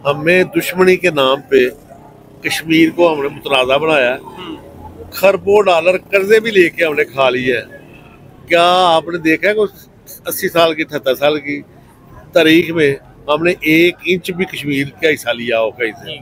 हमें दुश्मनी के नाम पे कश्मीर को हमने मुतनाज़ा बनाया, खरबों डॉलर कर्जे भी लेके हमने खा लिया है। क्या आपने देखा है कुछ 80 साल की 78 साल की तारीख में हमने 1 इंच भी कश्मीर का हिस्सा लिया हो कहीं से?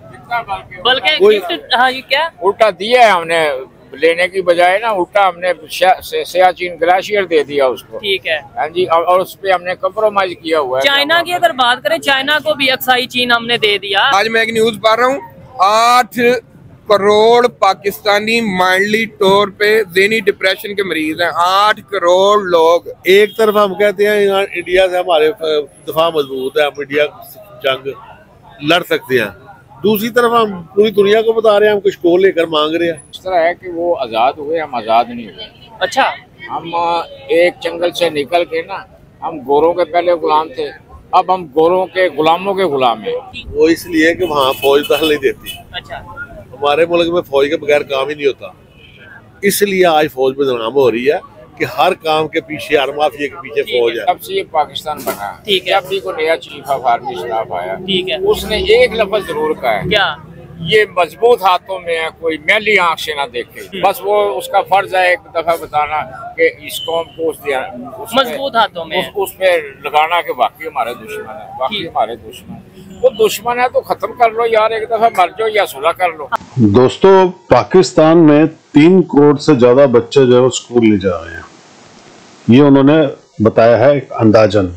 बल्कि हाँ, ये क्या उल्टा दिया है हमने, लेने की बजाय ना उल्टा हमने सियाचिन ग्लेशियर दे दिया उसको। ठीक है। हाँ जी, और उस पे हमने कम्प्रोमाइज किया हुआ है। चाइना की अगर बात करें, चाइना को भी अक्साई चीन हमने दे दिया। आज मैं एक न्यूज पढ़ रहा हूँ, 8 करोड़ पाकिस्तानी माइल्डली तौर पे ज़हनी डिप्रेशन के मरीज हैं। 8 करोड़ लोग। एक तरफ हम कहते हैं यहाँ इंडिया से हमारे दफा मजबूत है, हम इंडिया जंग लड़ सकते हैं, दूसरी तरफ हम पूरी दुनिया को बता रहे हैं हम कुछ को लेकर मांग रहे हैं। इस तरह है कि वो आजाद हुए, हम आजाद नहीं हुए। अच्छा, हम एक जंगल से निकल के ना, हम गोरों के पहले गुलाम थे, अब हम गोरों के गुलामों के गुलाम हैं। वो इसलिए कि वहाँ फौज दखल नहीं देती। अच्छा, हमारे मुल्क में फौज के बगैर काम ही नहीं होता, इसलिए आज फौज बदनाम हो रही है कि हर काम के पीछे, हर माफिया के पीछे फौज है। तब से ये पाकिस्तान बना। ठीक है। जब भी कोई नया चीफ ऑफ आर्मी स्टाफ आया, ठीक है, उसने एक लफ्ज जरूर कहा है, क्या? ये मजबूत हाथों में है, कोई मैली आंख से ना देखे। बस वो उसका फर्ज है एक दफा बताना कि इस कौम को मजबूत हाथों में उस पे लगाना कि बाकी हमारे दुश्मन है, बाकी हमारे दुश्मन है। वो दुश्मन है तो खत्म कर लो यार, एक दफा मर जाओ या सुलह कर लो। दोस्तों, पाकिस्तान में 3 करोड़ से ज्यादा बच्चे जो है स्कूल नहीं जा रहे हैं, ये उन्होंने बताया है एक अंदाजन।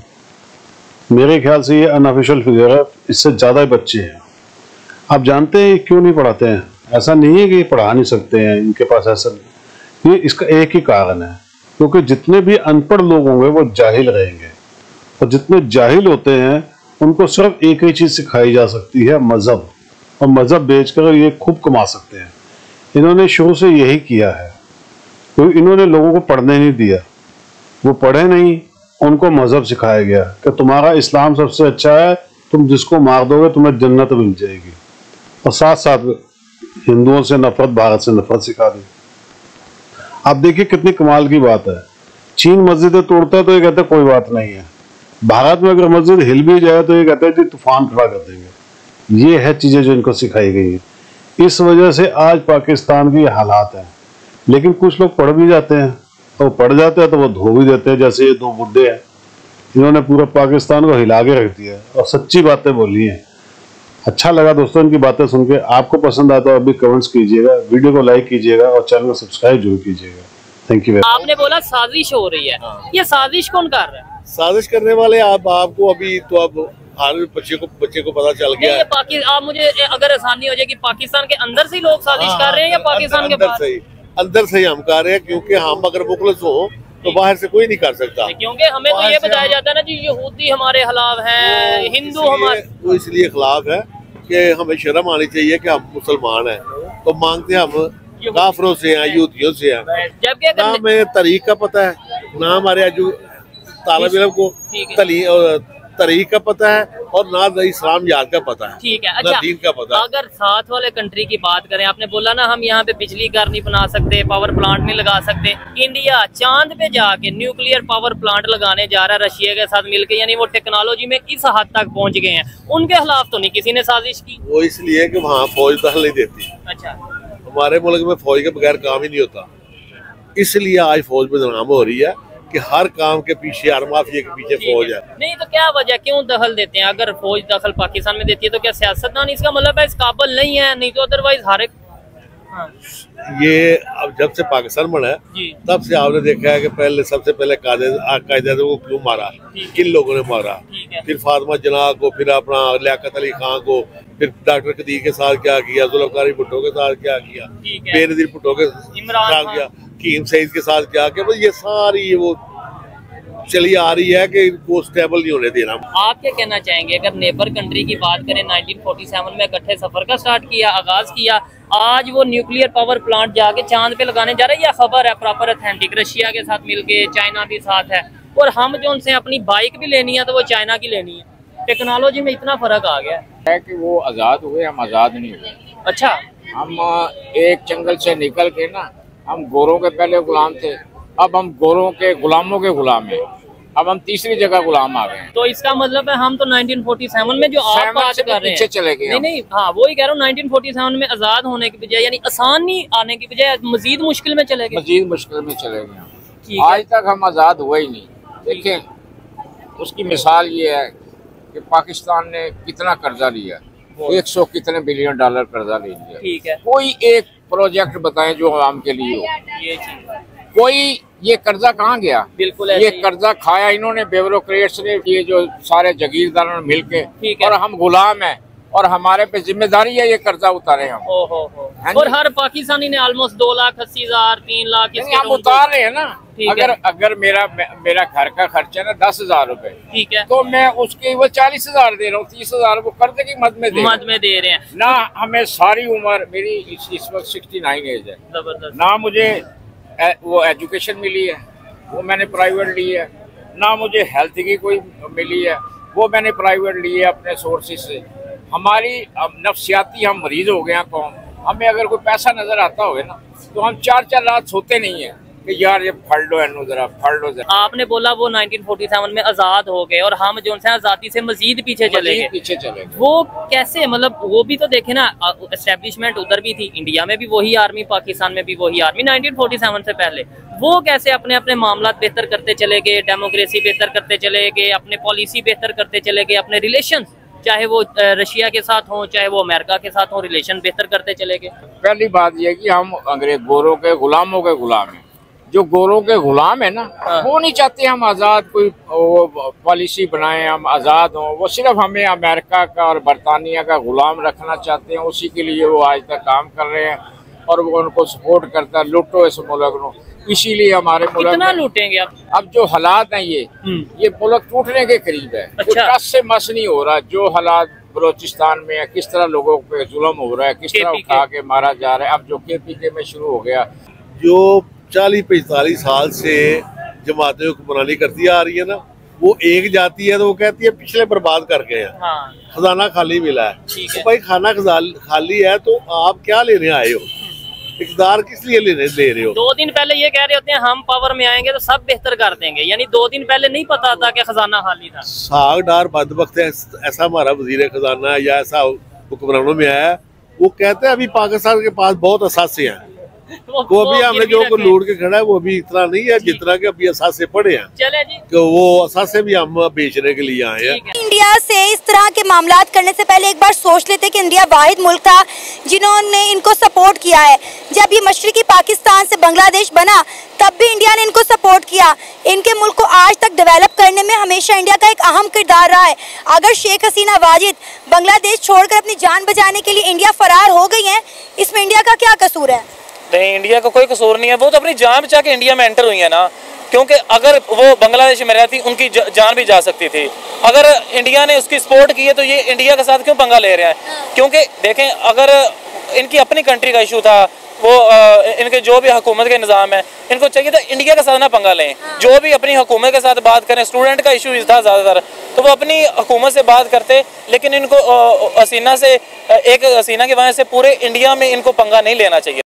मेरे ख्याल से ये अनऑफिशियल फिगर है, इससे ज्यादा बच्चे हैं। आप जानते हैं क्यों नहीं पढ़ाते हैं? ऐसा नहीं है कि पढ़ा नहीं सकते हैं, इनके पास ऐसा नहीं, ये इसका एक ही कारण है, क्योंकि जितने भी अनपढ़ लोग होंगे वो जाहिल रहेंगे, और जितने जाहिल होते हैं उनको सिर्फ एक ही चीज सिखाई जा सकती है, मजहब, और मजहब बेचकर ये खूब कमा सकते हैं। इन्होंने शुरू से यही किया है, क्योंकि इन्होंने लोगों को पढ़ने नहीं दिया, वो पढ़े नहीं, उनको मजहब सिखाया गया कि तुम्हारा इस्लाम सबसे अच्छा है, तुम जिसको मार दोगे तुम्हें जन्नत मिल जाएगी, और साथ साथ हिंदुओं से नफरत, भारत से नफरत सिखा दी। आप देखिए कितनी कमाल की बात है, चीन मस्जिदें तोड़ता है तो ये कहते कोई बात नहीं है, भारत में अगर मस्जिद हिल भी जाए तो ये कहते हैं जी तूफान खड़ा कर देंगे। ये है चीजें जो इनको सिखाई गई है, इस वजह से आज पाकिस्तान की हालात है। लेकिन कुछ लोग पढ़ भी जाते हैं, तो पढ़ जाते हैं तो वो धो भी देते हैं, जैसे ये 2 बुड्ढे हैं, इन्होंने पूरा पाकिस्तान को हिला के रख दिया और सच्ची बातें बोली हैं। अच्छा लगा दोस्तों इनकी बातें सुन के। आपको पसंद आता है अभी कमेंट्स कीजिएगा, वीडियो को लाइक कीजिएगा और चैनल को सब्सक्राइब जरूर कीजिएगा। Thank you. आपने बोला साजिश हो रही है, ये साजिश कौन कर रहा है? साजिश करने वाले आपको अभी तो अब हर बच्चे को पता चल गया है। आप मुझे अगर आसानी हो जाए कि पाकिस्तान के अंदर से लोग साजिश कर रहे हैं या पाकिस्तान के बाहर? अंदर से ही हम कर रहे हैं, क्योंकि हम अगर मुखलिस हो तो बाहर से कोई नहीं कर सकता। क्योंकि हमें तो ये बताया जाता है ना जी, यहूदी हमारे खिलाफ हैं, हिंदू हमारे, वो इसलिए खिलाफ है कि हमें शर्म आनी चाहिए कि हम मुसलमान हैं, तो मांगते हैं हम काफरों से हैं, यहूदियों से हैं। जबकि ना हमें तरीक का पता है, ना हमारे जो तालिब इल्म को तरीक का पता है, और ना इस्लाम याद का पता है। ठीक है। अच्छा, दीन का पता है। अगर साथ वाले कंट्री की बात करें, आपने बोला ना हम यहाँ पे बिजली घर नहीं बना सकते, पावर प्लांट नहीं लगा सकते। इंडिया चांद पे जाके न्यूक्लियर पावर प्लांट लगाने जा रहा है रशिया के साथ मिलकर, यानी वो टेक्नोलॉजी में इस हद तक पहुँच गए हैं। उनके खिलाफ तो नहीं किसी ने साजिश की? वो इसलिए कि वहाँ फौज दखल नहीं देती। अच्छा, हमारे मुल्क में फौज के बगैर काम ही नहीं होता, इसलिए आज फौज बदनाम हो रही है कि हर काम के पीछे, हर माफिया के पीछे फौज है। नहीं तो क्या वजह, क्यों दखल देते हैं? अगर फौज दखल पाकिस्तान में देती है तो क्या सियासतदान इसका मतलब है इस काबिल नहीं है? नहीं तो अदरवाइज हर एक ये अब जब से पाकिस्तान बना है तब से आपने देखा है कि पहले सबसे पहले कायदे को क्यों मारा, किन लोगों ने मारा, फिर फातिमा जना को, फिर अपना लियाकत अली खान को, फिर डॉक्टर कदीर के साथ क्या किया, जुल्फ़िकार भुट्टो के साथ क्या किया, बेनज़ीर भुट्टो के साथ किया, कीम सईद के साथ क्या किया। ये सारी वो चली आ रही है कि इनको स्टेबल नहीं होने देना। आप क्या कहना चाहेंगे अगर नेबर कंट्री की बात करें, 1947 में इकट्ठे सफर का स्टार्ट किया, आगाज किया, आज वो न्यूक्लियर पावर प्लांट जाके चांद पे लगाने जा रहे हैं, या खबर है प्रॉपर ऑथेंटिक, रशिया के साथ मिलके, चाइना भी साथ है, और हम जो उनसे अपनी बाइक भी लेनी है तो वो चाइना की लेनी है। टेक्नोलॉजी में इतना फर्क आ गया है कि वो आजाद हुए, हम आजाद नहीं हुए। अच्छा, हम एक जंगल से निकल के ना, हम गोरों के पहले गुलाम थे, अब हम गोरों के गुलामों के गुलाम हैं। अब हम तीसरी जगह गुलाम आ गए हैं। तो इसका मतलब है हम तो 1947 में जो आप बात कर रहे हैं चले गए। नहीं, हाँ वही कह रहा हूँ, 1947 में आजाद होने की बजाय यानी आसानी आने की बजाय मजीद मुश्किल में चले गए। मजीद मुश्किल में चले गए। आज तक हम आजाद हुए ही नहीं। देखें उसकी मिसाल ये है कि पाकिस्तान ने कितना कर्जा लिया, 100 कितने बिलियन डॉलर कर्जा ले लिया। ठीक है, कोई एक प्रोजेक्ट बताएं जो आवाम के लिए हो। ये चीज कोई ये कर्जा कहाँ गया? बिल्कुल ये कर्जा खाया इन्होंने, ब्यूरोक्रेट्स ने, ये जो सारे जागीरदारों ने मिलके, और हम गुलाम हैं और हमारे पे जिम्मेदारी है ये कर्जा उतारे हम। और हर पाकिस्तानी ने ऑलमोस्ट 2,80,000 3 लाख हम उतार रहे हैं ना। अगर मेरा घर का खर्चा है ना 10,000 रुपए, ठीक है, तो मैं उसके वो 40,000 दे रहा हूँ, 30,000 वो कर्जे की मद में दे रहे हैं ना। हमें सारी उम्र मेरी इस वक्त 69 एज है, जबरदस्त ना। मुझे वो एजुकेशन मिली है, वो मैंने प्राइवेट ली है, ना मुझे हेल्थ की कोई मिली है, वो मैंने प्राइवेट ली है अपने सोर्सेज से। हमारी नफ्सियाती हम मरीज हो गए हैं कौन। हमें अगर कोई पैसा नजर आता हो ना तो हम 4-4 रात सोते नहीं है कि यार ये फड़ लो जरा, फड़ लो जरा। आपने बोला वो 1947 में आजाद हो गए और हम जो है आजादी से मजीद पीछे चले गए। वो कैसे, मतलब वो भी तो देखे ना, एस्टेब्लिशमेंट उधर भी थी, इंडिया में भी वही आर्मी, पाकिस्तान में भी वही आर्मी 1947 से पहले। वो कैसे अपने अपने मामला बेहतर करते चले गए, डेमोक्रेसी बेहतर करते चले गए, अपने पॉलिसी बेहतर करते चले गए, अपने रिलेशन चाहे वो रशिया के साथ हो चाहे वो अमेरिका के साथ हो, रिलेशन बेहतर करते चले गए। पहली बात यह कि हम अंग्रेज गोरों के गुलामों के गुलाम हैं। जो गोरों के गुलाम है ना, वो नहीं चाहते हम आज़ाद कोई पॉलिसी बनाएं, हम आज़ाद हों। वो सिर्फ हमें अमेरिका का और बरतानिया का गुलाम रखना चाहते हैं। उसी के लिए वो आज तक काम कर रहे हैं और वो उनको सपोर्ट करता है। लूटो इस मुल्क को, इसीलिए हमारे मुल्क कितना लूटेंगे आप? अब जो हालात हैं ये मुल्क टूटने के करीब है। अच्छा। टस से मस नहीं हो रहा। जो हालात बलोचिस्तान में है, किस तरह लोगों पे जुल्म हो रहा है, किस तरह उठा के मारा जा रहा है। अब जो KPK में शुरू हो गया, जो 40-45 साल से जमातें हुक्मरानी करती आ रही है ना, वो एक जाती है तो वो कहती है पिछले बर्बाद कर गए हैं। हाँ। खजाना खाली मिला है। तो भाई खाना खाली है तो आप क्या लेने आए हो? इक़्तिदार किस लिए ले रहे हो? 2 दिन पहले ये कह रहे होते हैं हम पावर में आएंगे तो सब बेहतर कर देंगे, यानी 2 दिन पहले नहीं पता था कि खजाना खाली था। साग डार बदबख्त है, ऐसा हमारा वजीर खजाना है या ऐसा हुक्मरानों में आया है, वो कहते हैं अभी पाकिस्तान के पास बहुत असासे हैं। वो भी हमने जो को लूट के खड़ा है वो भी इतना नहीं है जितना कि अभी असासे पड़े हैं। चले जी, तो वो असासे भी हम बेचने के लिए आए हैं। इंडिया से इस तरह के मामलात करने से पहले एक बार सोच लेते कि इंडिया वाहिद मुल्क था जिन्होंने इनको सपोर्ट किया है। जब ये मशरकी पाकिस्तान से बांग्लादेश बना तब भी इंडिया ने इनको सपोर्ट किया। इनके मुल्क को आज तक डेवलप करने में हमेशा इंडिया का एक अहम किरदार रहा है। अगर शेख हसीना वाजिद बांग्लादेश छोड़कर अपनी जान बचाने के लिए इंडिया फरार हो गई है, इसमें इंडिया का क्या कसूर है? नहीं, इंडिया का कोई कसूर नहीं है। वो तो अपनी जान बचा के इंडिया में एंटर हुई है ना, क्योंकि अगर वो बांग्लादेश में रहती उनकी जान भी जा सकती थी। अगर इंडिया ने उसकी सपोर्ट की है तो ये इंडिया के साथ क्यों पंगा ले रहे हैं? क्योंकि देखें, अगर इनकी अपनी कंट्री का इशू था, वो इनके जो भी हुकूमत के निज़ाम है, इनको चाहिए था इंडिया के साथ ना पंगा लें। जो भी अपनी हुकूमत के साथ बात करें, स्टूडेंट का इशू था ज़्यादातर, तो वो अपनी हुकूमत से बात करते। लेकिन इनको हसीना से, एक हसीना की वजह से पूरे इंडिया में इनको पंगा नहीं लेना चाहिए।